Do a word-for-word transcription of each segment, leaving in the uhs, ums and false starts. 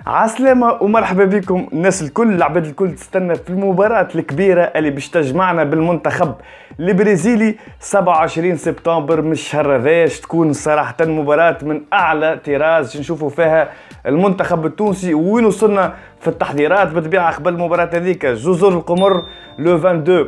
عسلامة ومرحبا بكم الناس الكل، العباد الكل تستنى في المباراة الكبيرة اللي باش تجمعنا بالمنتخب البرازيلي سبعة وعشرين سبتمبر من الشهر هذا. تكون صراحة مباراة من أعلى طراز نشوفوا فيها المنتخب التونسي وين وصلنا في التحضيرات. بالطبيعة قبل المباراة هذيك جزر القمر لو اثنين وعشرين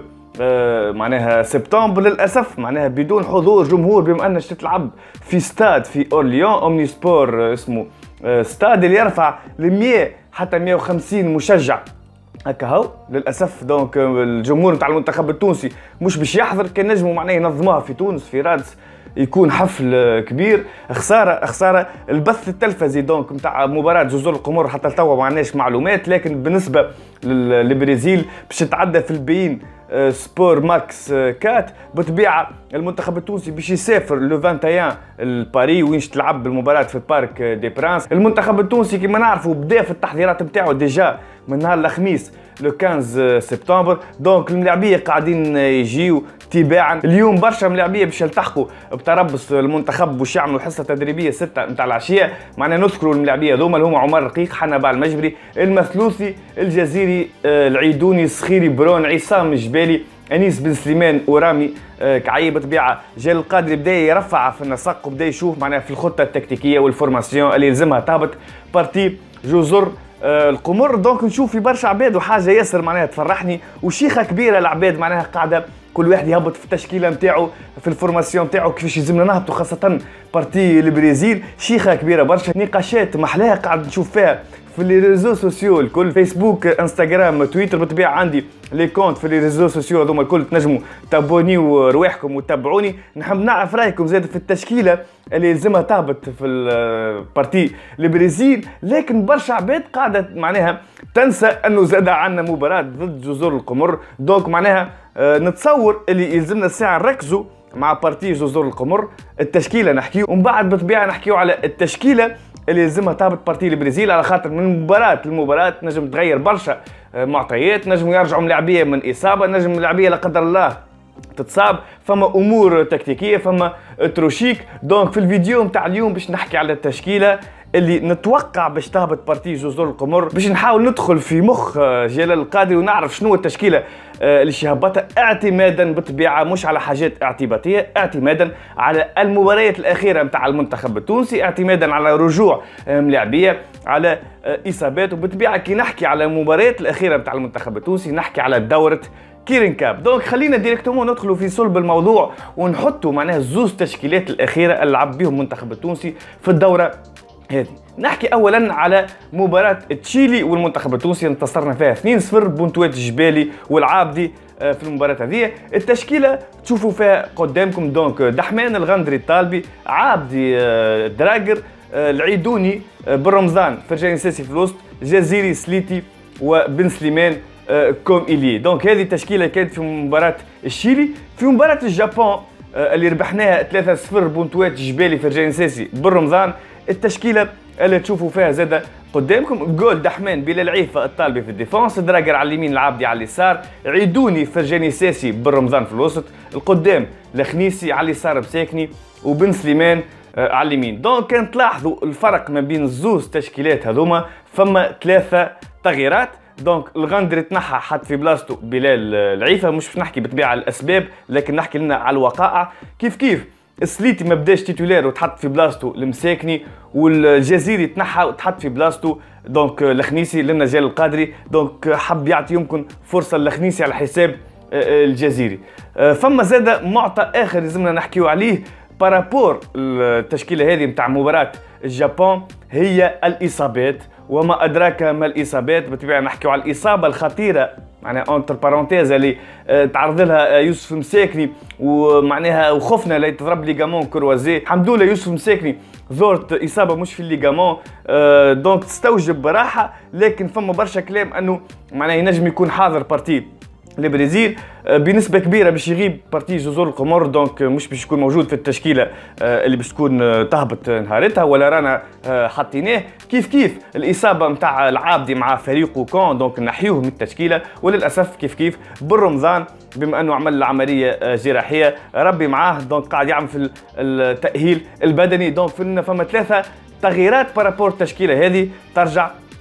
آه معناها سبتمبر، للاسف معناها بدون حضور جمهور، بما انك تلعب في استاد في اورليون اومني سبور آه اسمه آه استاد اللي يرفع ل مئة حتى مئة وخمسين مشجع هكا هو. للاسف دونك الجمهور نتاع المنتخب التونسي مش باش يحضر، كان نجموا معناها ينظموها في تونس في رادس يكون حفل كبير. خساره خساره البث التلفزي دونك نتاع مباراه جزر القمر حتى توا ما عندناش معلومات، لكن بالنسبه للبرازيل باش تتعدى في البيين سبور ماكس كات. بطبيعه المنتخب التونسي باش يسافر لو واحد وعشرين لباريس وين تلعب المباراه في بارك دي برانس. المنتخب التونسي كما نعرفوا بدا في التحضيرات نتاعو ديجا من نهار الخميس لو خمسة سبتمبر. دونك الملاعبيه قاعدين يجيو تباعا. اليوم برشا ملاعبيه باش يلتحقوا بتربص المنتخب باش يعملوا حصه تدريبيه ستة نتاع العشيه. معنا نذكروا الملاعبيه هذوما اللي هما عمر رقيق، حنبال المجبري، المثلوثي، الجزيري، العيدوني، السخيري، برون، عصام الجبالي، انيس بن سليمان ورامي كعيب. بطبيعه جلال القادري بدا يرفع في النسق وبدا يشوف معناها في الخطه التكتيكيه والفورماسيون اللي يلزمها تهبط بارتي جزر القمر. دونك نشوف في برشا عباد وحاجه ياسر معناها تفرحني وشيخه كبيره. العباد معناها قاعده كل واحد يهبط في التشكيله نتاعو في الفورماسيون نتاعو كيفاش يلزمنا نهبطوا، خاصه بارتي البرازيل شيخه كبيره برشا. نقاشات محلاها قاعد نشوف فيها في لي ريزو سوسيو الكل، فيسبوك، انستغرام، تويتر. بالطبيعه عندي لي كونت في لي ريزو سوسيو هذوما الكل، تنجموا تابونيو رواحكم وتابعوني. نحب نعرف رايكم زاد في التشكيله اللي يلزمها تهبط في البارتي البرازيل. لكن برشا عباد قاعده معناها تنسى انه زاد عندنا مباراه ضد جزر القمر. دونك معناها آه نتصور اللي يلزمنا الساعه نركزوا مع بارتي جزر القمر التشكيله نحكيو، ومن بعد بالطبيعه نحكيو على التشكيله اللي يلزمها تهبط بارتي البرازيل، على خاطر من مباراه لمباراه نجم تغير برشا معطيات. نجم يرجعوا ملاعبيه من اصابه، نجم ملاعبيه لا قدر الله تتصاب، فما امور تكتيكيه، فما تروشيك. دونك في الفيديو نتاع اليوم باش نحكي على التشكيله اللي نتوقع باش تهبط بارتي جزر القمر، باش نحاول ندخل في مخ جلال القادري ونعرف شنو التشكيله اللي شهبطها، اعتمادا بالطبيعه مش على حاجات اعتباطيه، اعتمادا على المباريات الاخيره نتاع المنتخب التونسي، اعتمادا على رجوع ملاعبيه، على اصابات. وبالطبيعه كي نحكي على المباريات الاخيره نتاع المنتخب التونسي نحكي على دوره كيرين كاب. دونك خلينا ديريكتومون ندخلوا في صلب الموضوع ونحطوا معناها زوز تشكيلات الاخيره اللي لعب بهم المنتخب التونسي في الدوره هذه. نحكي اولا على مباراه تشيلي والمنتخب التونسي، انتصرنا فيها اثنين صفر بونتوات جبالي والعابدي في المباراه هذه. التشكيله تشوفوا فيها قدامكم دونك دحمان الغندري الطالبي، عابدي دراجر، العيدوني بالرمضان، فرجاني ساسي في الوسط، جزيري سليتي وبن سليمان كوم إلي. دونك هذه التشكيله كانت في مباراه الشيلي. في مباراه الجابون اللي ربحناها ثلاثة صفر بونتوات جبالي، فرجاني ساسي بالرمضان. التشكيله اللي تشوفوا فيها زاده قدامكم جول دحمان بلال عيفه الطالبي في الديفونس، دراجر على اليمين، العابدي على اليسار، عيدوني فرجاني ساسي بالرمضان في الوسط، القدام الخنيسي على اليسار بساكني وبن سليمان على اليمين. دونك كان تلاحظوا الفرق ما بين الزوز تشكيلات هذوما فما ثلاثه تغييرات. دونك الغندري تنحى حط في بلاصتو بلال العيفه، مش باش نحكي بالطبيعه الاسباب لكن نحكي لنا على الوقائع. كيف كيف السليتي ما بداش تيتولير وتحط في بلاصتو المساكني، والجزيري تنحى وتحط في بلاصتو دونك الخنيسي لنا جلال القادري. دونك حب يعطي يمكن فرصه للخنيسي على حساب الجزيري. فما زاد معطى اخر لازمنا نحكيو عليه بارابور التشكيله هذه نتاع مباراه الجابون، هي الاصابات. وما ادراك ما الاصابات. بالطبيعه نحكيو على الاصابه الخطيره معناها اونتر بارونتيز اللي تعرض لها يوسف مساكني، ومعناها وخفنا لا يتضرب ليغامون كروازي. الحمد لله يوسف مساكني زورت اصابه مش في الليغامون، دونك تستوجب براحه. لكن فما برشا كلام انه معناها ينجم يكون حاضر بارتي البرازيل بنسبه كبيره باش يغيب بارتي جزر القمر. دونك مش باش يكون موجود في التشكيله اللي باش تكون تهبط نهارتها ولا رانا حاطيناه. كيف كيف الاصابه نتاع العابدي مع فريقه كون دونك نحيوه من التشكيله. وللاسف كيف كيف بالرمضان بما انه عمل عمليه جراحيه ربي معاه، دونك قاعد يعمل في التاهيل البدني. دونك فما ثلاثه تغييرات بارابور التشكيله هذه ترجع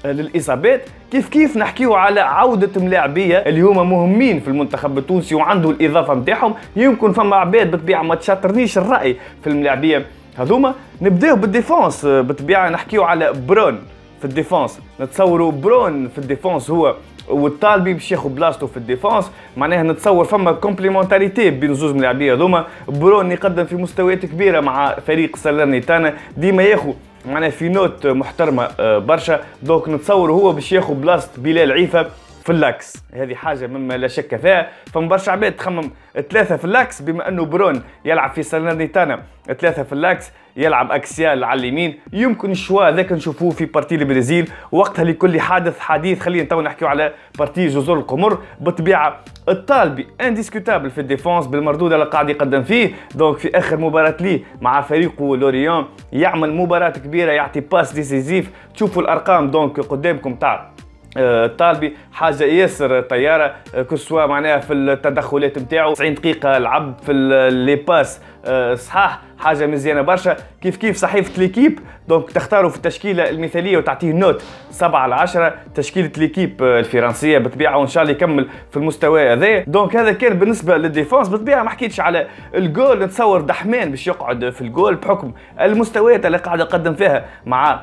للاصابات. كيف كيف نحكيو على عوده ملاعبيه اللي هما مهمين في المنتخب التونسي وعنده الاضافه نتاعهم. يمكن فما عباد بالطبيعه ما تشاطرنيش الراي في الملاعبيه هذوما. نبداو بالديفونس بالطبيعه، نحكيو على برون في الديفونس. نتصوروا برون في الديفونس هو والطالبي باش ياخذ بلاصتو في الديفونس. معناها نتصور فما كومبليمونتاريتي بين زوج ملاعبيه هذوما. برون يقدم في مستويات كبيره مع فريق سالرنيتانا، ديما ياخذ معناها في نوت محترمه برشا. دونك نتصور هو باش ياخذ بلاصه بلال عيفه في اللاكس، هذه حاجه مما لا شك فيها. فما برشا عباد تخمم ثلاثه في اللاكس، بما انه برون يلعب في سالرنيتانا ثلاثه في اللاكس، يلعب اكسيال على اليمين. يمكن الشوا ذاك نشوفوه في بارتي البرازيل، وقتها لكل حادث حديث. خلينا تو نحكيو على بارتي جزر القمر. بالطبيعه الطالبي انديسكوتابل في الديفونس بالمردود اللي قاعد يقدم فيه. دونك في اخر مباراه ليه مع فريقه لوريون يعمل مباراه كبيره، يعطي باس ديسيزيف. تشوفوا الارقام دونك قدامكم تاع الطالبي، حاجه ياسر طياره كسوا معناها في التدخلات نتاعو. تسعين دقيقه لعب في لي باس صحاح، حاجه مزيانه برشا. كيف كيف صحيفه ليكيب دونك تختاروا في التشكيله المثاليه وتعطيه نوت سبعة على عشرة. تشكيله ليكيب الفرنسيه بالطبيعه، وان شاء الله يكمل في المستوى هذا. دونك هذا كان بالنسبه للديفونس. بالطبيعه ما حكيتش على الجول، نتصور دحمان باش يقعد في الجول بحكم المستويات اللي قاعد يقدم فيها مع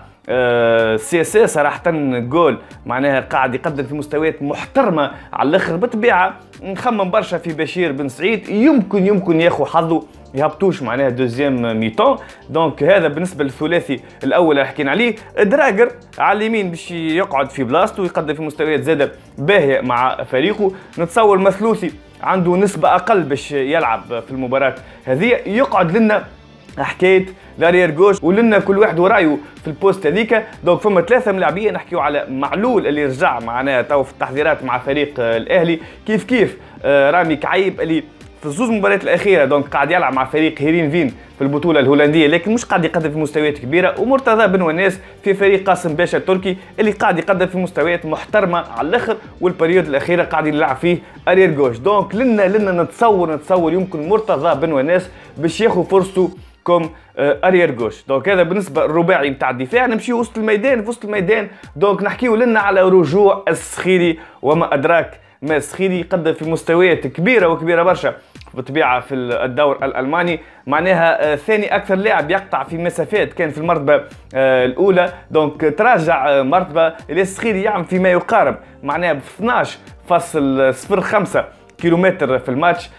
سي اس اس. صراحه جول معناها قاعد يقدم في مستويات محترمه على الاخر. بالطبيعه نخمم برشا في بشير بن سعيد، يمكن يمكن ياخذ حظه يهبطوش معناها دوزيام ميتون. دونك هذا بالنسبه للثلاثي الاول اللي حكينا عليه. دراجر على اليمين باش يقعد في بلاصتو ويقدم في مستويات زاده باهيه مع فريقه. نتصور مثلوثي عنده نسبه اقل باش يلعب في المباراه هذه، يقعد لنا حكايه لاريير جوش ولنا كل واحد ورايه في البوست هذيك. دونك فما ثلاثه ملاعبيه نحكيو على معلول اللي رجع معنا تو في التحضيرات مع فريق الاهلي. كيف كيف رامي كعيب اللي في الزوز مباريات الاخيره دونك قاعد يلعب مع فريق هيرين فين في البطوله الهولنديه، لكن مش قاعد يقدم في مستويات كبيره. ومرتضى بن وناس في فريق قاسم باشا التركي اللي قاعد يقدم في مستويات محترمه على الاخر، والبريود الاخيره قاعد يلعب فيه ارير جوش. دونك لنا لنا نتصور نتصور يمكن مرتضى بن وناس باش ياخذ فرصته كوم اريير جوش. دونك هذا بالنسبه للرباعي نتاع الدفاع. نمشيو وسط الميدان. في وسط الميدان دونك نحكيو لنا على رجوع السخيري، وما ادراك ما السخيري يقدم في مستويات كبيره وكبيره برشا بالطبيعه في الدور الالماني. معناها ثاني اكثر لاعب يقطع في مسافات، كان في المرتبه الاولى. دونك تراجع مرتبه. السخيري يعمل فيما يقارب معناها ب اثناش فاصلة صفر خمسة كيلومتر في الماتش،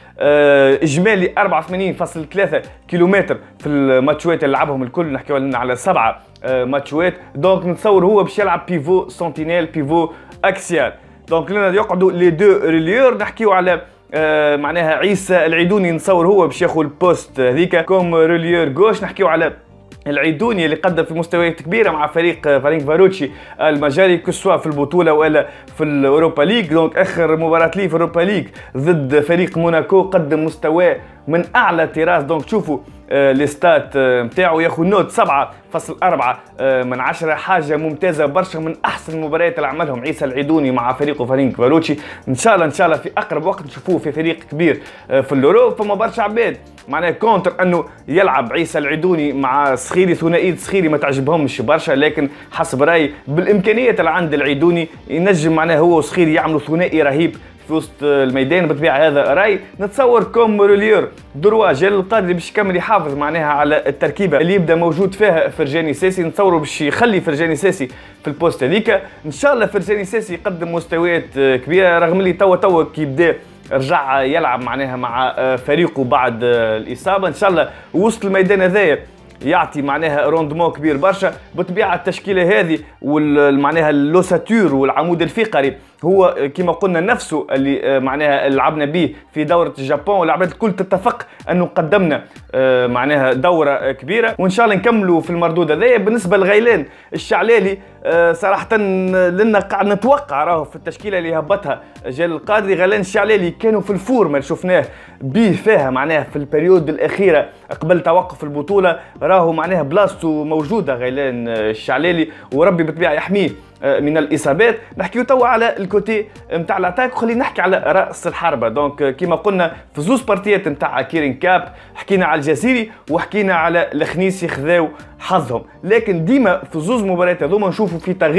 اجمالي أربعة وثمانين فاصلة ثلاثة كيلومتر في الماتشات اللي لعبهم الكل. نحكيو لنا على سبعه ماتشات. دونك نتصور هو باش يلعب بيفو سنتينيل، بيفو اكسيال. دونك لنا يقعدوا لي دو ريليور. نحكيو على آه معناها عيسى العيدوني، نتصور هو باش ياخذ البوست هذيك كوم ريليور جوش. نحكيو على العيدوني اللي قدم في مستويات كبيره مع فريق فريق فاروتشي المجاري كسوا في البطوله والا في الاوروبا ليج. دونك اخر مباراه ليه في الاوروبا ليج ضد فريق موناكو قدم مستوى من اعلى طراز. دونك تشوفوا آه ليستات نتاعو، آه ياخذ نوت سبعة فاصلة أربعة آه من عشرة، حاجه ممتازه برشا، من احسن المباريات اللي عملهم عيسى العيدوني مع فريقه فريق فاروتشي. ان شاء الله ان شاء الله في اقرب وقت نشوفوه في فريق كبير آه في الاوروب. فما برشا عباد معناها كونتر انه يلعب عيسى العيدوني مع سخيري، ثنائيه سخيري ما تعجبهمش برشا، لكن حسب رايي بالامكانيات اللي عند العيدوني ينجم معناها هو وسخيري يعملوا ثنائي رهيب في وسط الميدان. بالطبيعه هذا راي. نتصور كوم روليور دروا جلال القادري باش يكمل يحافظ معناها على التركيبه اللي يبدا موجود فيها فرجاني ساسي. نتصوروا باش يخلي فرجاني ساسي في البوست هذيك. ان شاء الله فرجاني ساسي يقدم مستويات كبيره، رغم اللي توا توا كي بدا رجع يلعب معناها مع فريقه بعد الاصابه. ان شاء الله وسط الميدان هذايا يعطي معناها روندمون كبير برشا. بالطبيعه التشكيله هذه ومعناها اللوساتور والعمود الفقري هو كما قلنا نفسه اللي معناها لعبنا به في دوره الجابون، واللعبات الكل تتفق انه قدمنا معناها دوره كبيره، وان شاء الله نكملوا في المردود هذايا. بالنسبه لغيلان الشعلالي صراحه لنا قاعد نتوقع راهو في التشكيله اللي هبطها جلال القادري. غيلان الشعلالي كانوا في الفورمه اللي شفناه به فيها معناها في البريود الاخيره قبل توقف البطوله، راهو معناها بلاصته موجوده غيلان الشعلالي، وربي بالطبيعه يحميه من الاصابات. نحكيو توا على الكوتي نتاع الاتاك، وخلينا نحكي على راس الحربه. دونك كيما قلنا في زوز بارتيات نتاع كيرين كاب حكينا على الجزيري وحكينا على الخنيسي خذاو حظهم، لكن ديما في زوز مباريات هذوما نشوفوا في تغيير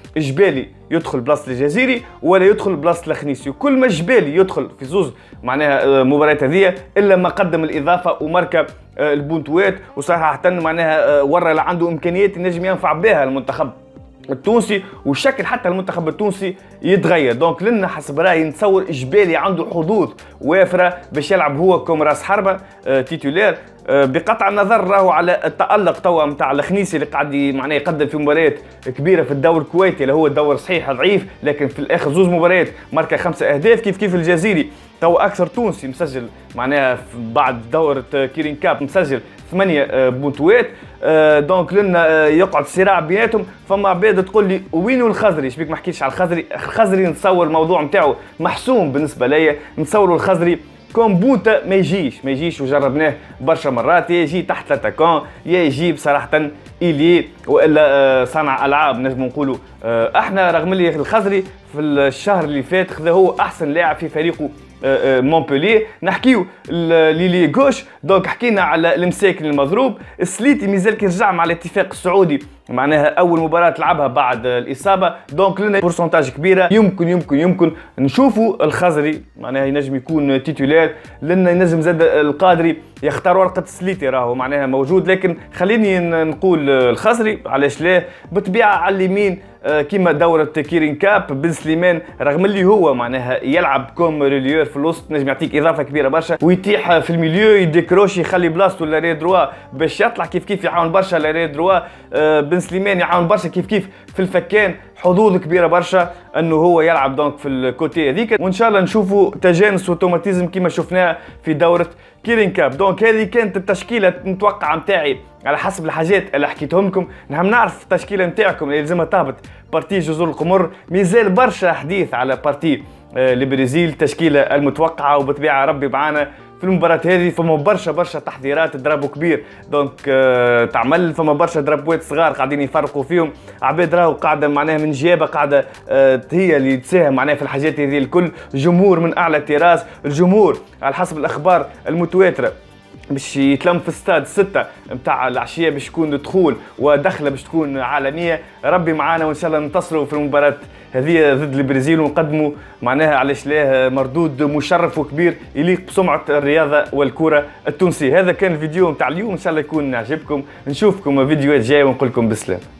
جبالي يدخل بلاصه الجزيري ولا يدخل بلاصه الخنيسي، وكل ما جبالي يدخل في زوز معناها مباريات هذيا الا ما قدم الاضافه وماركا البونتوات، وصراحه معناها ورا عنده امكانيات ينجم ينفع بها المنتخب التونسي، وشكل حتى المنتخب التونسي يتغير. دونك لنا حسب رايي نتصور اجبالي عنده حظوظ وافره باش يلعب هو كوم راس حربه آه تيتولير، آه بقطع النظر راهو على التالق توا نتاع الخنيسي اللي قاعد معناه يقدم في مباريات كبيره في الدوري الكويتي اللي هو الدوري صحيح ضعيف، لكن في الاخر زوز مباريات ماركا خمسه اهداف كيف كيف الجزيري توا اكثر تونسي مسجل معناها بعد دوره كيرين كاب مسجل ثمانية بونتوات. دونك لنا يقعد صراع بيناتهم. فما عباد تقول لي وينو الخزري؟ شبيك ما حكيتش على الخزري؟ الخزري نتصور الموضوع نتاعو محسوم بالنسبه ليا، نتصوروا الخزري كون بوتا ما يجيش ما يجيش وجربناه برشا مرات، يا يجي تحت لاتاكون يا يجي بصراحه إيلي والا صانع العاب نجم نقولوا. احنا رغم اللي الخزري في الشهر اللي فات خذا هو احسن لاعب في فريقه مونبولييه. نحكيو ليلي غوش، دونك حكينا على المساكن المضروب. السليتي مازال كيرجع مع الاتفاق السعودي معناها اول مباراه لعبها بعد الاصابه، دونك لنا بورسونتاج كبيره يمكن يمكن يمكن نشوفوا الخزري معناها ينجم يكون تيتولير، لنا ينجم زاد القادري يختار ورقه السليتي راهو معناها موجود، لكن خليني نقول الخزري علاش لا بالطبيعه على اليمين كيما دورة كيرين كاب. بن سليمان رغم اللي هو معناها يلعب كوم ريليور في الوسط نجم يعطيك اضافه كبيره برشا، ويتيح في الميليو يديكروش يخلي بلاصتو لاري دروا باش يطلع كيف كيف يعاون برشا لاري دروا. بن سليمان يعاون برشا كيف كيف في الفكان، حظوظ كبيره برشا انه هو يلعب دونك في الكوتي هذيك، وان شاء الله نشوفوا تجانس واوتوماتيزم كيما شفناه في دوره كيرين كاب. دونك هذه كانت التشكيله المتوقعه نتاعي على حسب الحاجات اللي حكيتهم لكم. نحب نعرف التشكيله نتاعكم اللي لازمها تهبط بارتي جزر القمر. مازال برشا حديث على بارتي البرازيل، التشكيله المتوقعه، وبطبيعه ربي معانا في المباراة هذه. فما برشا برشا تحضيرات، درابو كبير دونك آه تعمل، فما برشا درابوات صغار قاعدين يفرقوا فيهم، عباد راهو قاعده معناها من جيابه قاعده آه هي اللي تساهم معناها في الحاجات هذه الكل. جمهور من اعلى التراس، الجمهور على حسب الاخبار المتواتره باش يتلم في استاد ستة متاع العشيه باش يكون دخول ودخله باش تكون عالميه. ربي معانا وان شاء الله ننتصروا في المباراه هذه ضد البرازيل ونقدموا معناها علاش لاه مردود مشرف وكبير يليق بسمعه الرياضه والكره التونسيه. هذا كان الفيديو متاع اليوم، ان شاء الله يكون عجبكم. نشوفكم فيديوهات جايه ونقول لكم بسلام.